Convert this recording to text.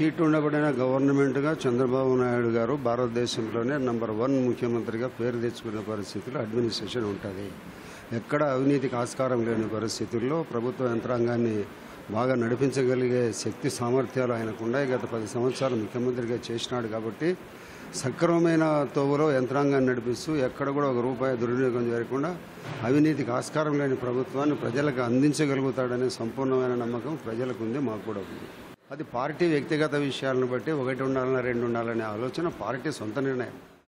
Sheet ఉండబడిన గవర్నమెంట్గా చంద్రబాబు నాయుడు గారు భారతదేశంలోనే నంబర్ 1 ముఖ్యమంత్రిగా పేరు తెచ్చుకునే పరిస్థితుల్లో అడ్మినిస్ట్రేషన్ ఉంటుంది. ఎక్కడ అవినీతికి ఆస్కారం లేని పరిస్థితుల్లో ప్రభుత్వ యంత్రాంగాన్ని బాగా నడిపించగలిగే శక్తి సామర్థ్యాలు ఆయనకు ఉన్నాయి. గత 10 సంవత్సరాలు ముఖ్యమంత్రిగా చేసినాడు కాబట్టి సక్రమమైన తోవలో యంత్రాంగాన్ని నడిపిస్తూ ఎక్కడ కూడా ఒక రూపాయి దుర్వినియోగం జరగకుండా అవినీతికి ఆస్కారం లేని ప్రభుత్వాన్ని ప్రజలకు అందించగలుగుతాడనే సంపూర్ణమైన నమ్మకం ప్రజలకు ఉంది, మాకు కూడా ఉంది. అది పార్టీ వ్యక్తిగత విషయాలను బట్టి 1 ఉండాలన్నా 2 ఉండాలనే ఆలోచన పార్టీ సొంత నిర్ణయం.